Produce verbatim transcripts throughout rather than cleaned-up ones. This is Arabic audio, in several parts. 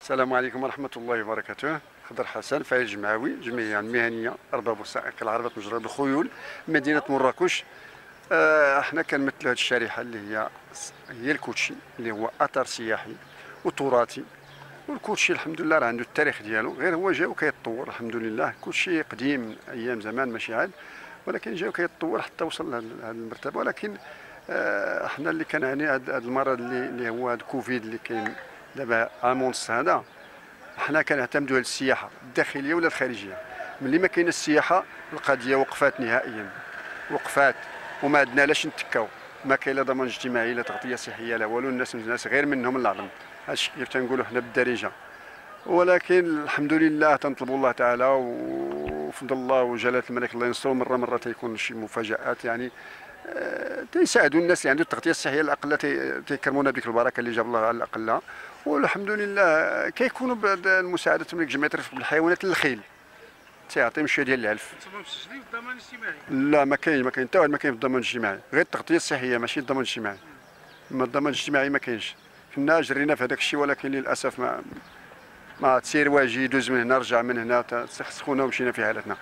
السلام عليكم ورحمة الله وبركاته. خضر حسن فاعل جمعوي جمعية المهنية أرباب وسائق العربات مجرد الخيول مدينة مراكش. آه، احنا كنمثلوا هذه الشريحة اللي هي هي الكوتشي اللي هو أثر سياحي وتراثي. والكوتشي الحمد لله راه عنده التاريخ ديالو، غير هو جا وكيتطور الحمد لله. كوتشي قديم من أيام زمان ماشي عاد، ولكن جا وكيتطور حتى وصل لهذه المرتبة. ولكن آه، احنا اللي كنعاني هذا المرض اللي, اللي هو هذا كوفيد اللي كاين دابا عام ونص هذا، حنا كنعتمدوا على السياحه الداخليه ولا الخارجيه. ملي ما كاين السياحه القضيه وقفات نهائيا، وقفات، وما عندنا لاش نتكاو. ما كاين لا ضمان اجتماعي لا تغطيه صحيه لا والو. الناس الناس غير منهم العظم، هادشي كيف تنقولوا حنا بالدارجه. ولكن الحمد لله تنطلبوا الله تعالى وفضل الله وجلاله الملك الله ينصروا. مره مره تيكون شي مفاجات يعني آه، تيساعدوا الناس اللي عنده التغطيه الصحيه على الاقل تيكرمونا بديك البركه اللي جاب الله على الاقل. والحمد لله كيكونوا المساعده من جمعيه الرفق بالحيوانات للخيل، تيعطيهم شويه ديال العلف. انتم مسجلين في الضمان الاجتماعي؟ لا ما كاين ما كاين حتى واحد ما كاين في الضمان الاجتماعي، غير التغطيه الصحيه ماشي الضمان الاجتماعي. اما الضمان الاجتماعي ما كاينش. كنا جرينا في هذاك الشيء ولكن للاسف ما ما تسير واجي يدوز من هنا رجع من هنا تسخسخونا ومشينا في حالتنا.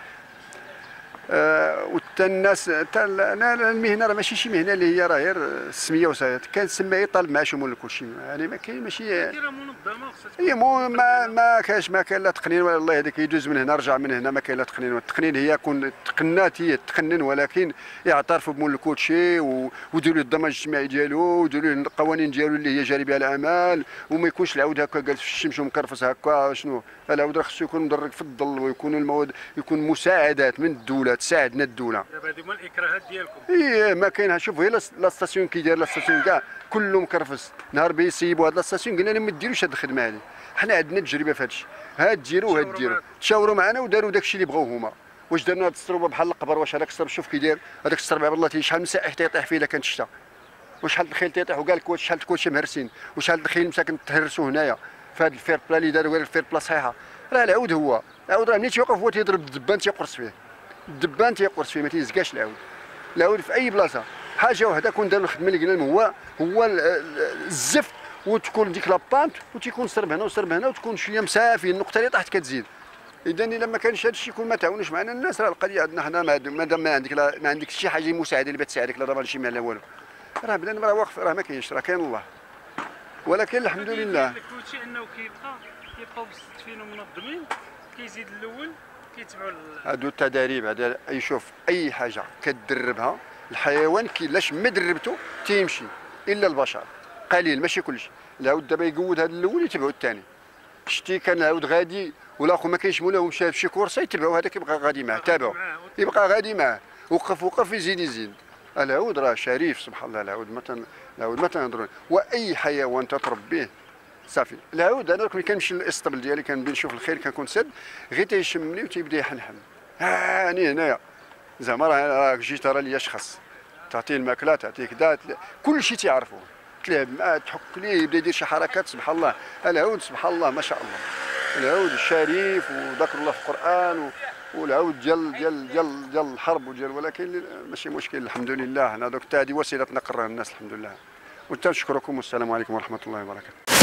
آه وتا الناس تا المهنه راه ماشي شي مهنه اللي هي راه غير السميه وسايت، كنسمى يطالب معاشهم ولا كلشي يعني ما كاين ماشي. كاينه منظمه خصها هي مو ما ما كاينش ما كاين لا تقنين ولا الله يهديك يدوز من هنا رجع من هنا ما كاين لا تقنين. التقنين هي كون تقنات هي تقنن، ولكن يعترفوا بمول الكوتشي ويديروا الضمان الاجتماعي ديالو ويديروا القوانين ديالو اللي هي جانبيه الاعمال، وما يكونش العود هكا جالس في الشمس ومكرفس هكا. شنو العود راه خصو يكون مدرج في الظل، ويكون المواد يكون مساعدات من الدوله تساعدنا الدوله. دابا هذو هما الاكراهات ديالكم؟ ايه ما كاين. شوف هي لا ستاسيون كي داير لا ستاسيون كاع كله مكرفس. نهار بيسيبوا هاد لا ستاسيون قلنا لهم ما ديروش هاد الخدمه هادي، حنا عندنا تجربه في هادشي، هاد ديروا هاد ديروا. تشاوروا معنا وداروا داكشي اللي بغاو هما. واش درنا هاد السربه بحال القبر؟ واش هذاك السرب شوف كي داير هذاك السرب عباد الله شحال من سائح تيطيح فيه الا كانت الشتا، وشحال الخيل تيطيح وكاع الكوات شحال الكواتشي مهرسين، وشحال الخيل مساكن تهرسوا هنايا في هاد الفير بلا اللي داروا غير الفير بلا صحيحه. راه العود هو العود راه ملي تيوقف هو تيضرب الدبان تيقرص فيه، الدبان تيقرص فيه ما تيزكاش العود. العود في اي بلاصه حاجه وحده كون داروا الخدمه اللي قلنا لهم هو هو الزفت، وتكون ديك لابانت وتيكون سرب هنا وسرب هنا وتكون شويه مسافي النقطه اللي طاحت كتزيد. اذا الا ما كانش هذا الشيء كون ما تعاونوش معنا الناس راه القضيه عندنا حنا مادام ما عندك لا ما عندك شي حاجه مساعده اللي بتساعدك لا ضمان شي لا والو، راه بنادم راه واقف راه ما كاينش، راه كاين الله. ولكن الحمد لله الكوتشي انه كيبقى كيبقاو مستفين ومنظمين، كيزيد الاول كيتبعوا هادو التداريب. هذا يشوف اي حاجه كتدربها الحيوان كي لاش ما دربته تيمشي، الا البشر قليل ماشي كلشي. العود دابا يقود هذا الاول يتبعوا الثاني. شتي كان العود غادي والاخر ما كاينش مولا ومشى في شي كورسه يتبعوا هذاك يبقى غادي معاه، تابعوا يبقى غادي معاه، وقف وقف يزيد يزيد. العود راه شريف سبحان الله. العود مثلا العود ما تنهضروا، واي حيوان تتربيه صافي. العود انا ملي كنمشي للاسطبل ديالي كنبي نشوف الخيل كنكون سد غير تيشمني وتيبدا يحنحن. هاني هنايا زعما راه جيت راه ليا شخص تعطيه الماكله تعطيه كذا كل شيء تيعرفوه، تلعب معاه تحك ليه يبدا يدير شي حركات سبحان الله. العود سبحان الله ما شاء الله. العود الشريف وذكر الله في القران، والعود ديال ديال ديال ديال الحرب وديال، ولكن ماشي مشكل الحمد لله. حنا دوك حتى هذه وسيله نقرها الناس الحمد لله. وتنشكركم والسلام عليكم ورحمه الله وبركاته.